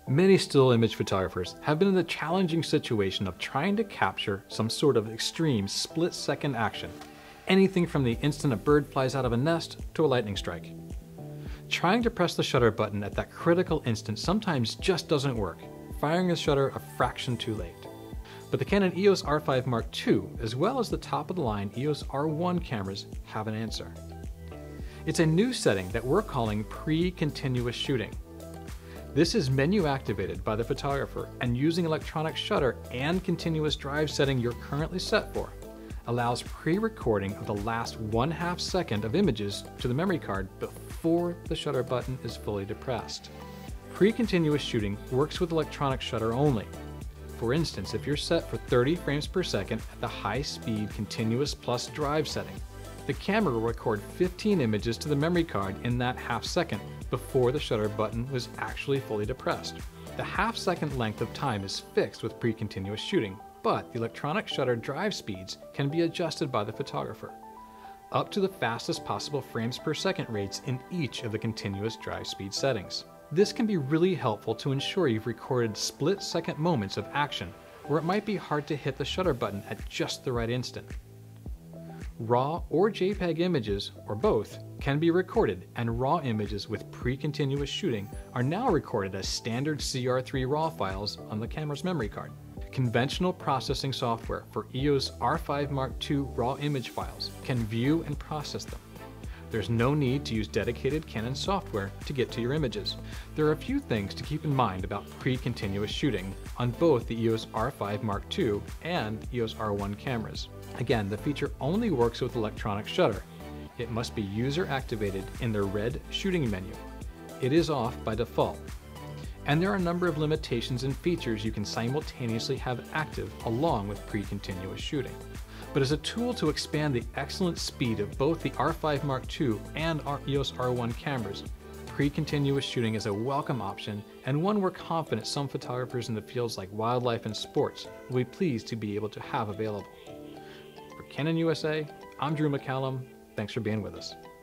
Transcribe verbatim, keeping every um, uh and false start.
Many still image photographers have been in the challenging situation of trying to capture some sort of extreme split-second action, anything from the instant a bird flies out of a nest to a lightning strike. Trying to press the shutter button at that critical instant sometimes just doesn't work, firing the shutter a fraction too late. But the Canon E O S R five Mark two, as well as the top-of-the-line E O S R one cameras, have an answer. It's a new setting that we're calling pre-continuous shooting. This is menu activated by the photographer, and using electronic shutter and continuous drive setting you're currently set for allows pre-recording of the last one half second of images to the memory card before the shutter button is fully depressed. Pre-continuous shooting works with electronic shutter only. For instance, if you're set for thirty frames per second at the high-speed continuous plus drive setting, the camera will record fifteen images to the memory card in that half second before the shutter button was actually fully depressed. The half second length of time is fixed with pre-continuous shooting, but the electronic shutter drive speeds can be adjusted by the photographer, up to the fastest possible frames per second rates in each of the continuous drive speed settings. This can be really helpful to ensure you've recorded split-second moments of action where it might be hard to hit the shutter button at just the right instant. RAW or JPEG images, or both, can be recorded, and RAW images with pre-continuous shooting are now recorded as standard C R three RAW files on the camera's memory card. Conventional processing software for E O S R five Mark two RAW image files can view and process them. There's no need to use dedicated Canon software to get to your images. There are a few things to keep in mind about pre-continuous shooting on both the E O S R five Mark two and E O S R one cameras. Again, the feature only works with electronic shutter. It must be user activated in the red shooting menu. It is off by default. And there are a number of limitations and features you can simultaneously have active along with pre-continuous shooting. But as a tool to expand the excellent speed of both the R five Mark two and our E O S R one cameras, pre-continuous shooting is a welcome option, and one we're confident some photographers in the fields like wildlife and sports will be pleased to be able to have available. For Canon U S A, I'm Drew McCallum. Thanks for being with us.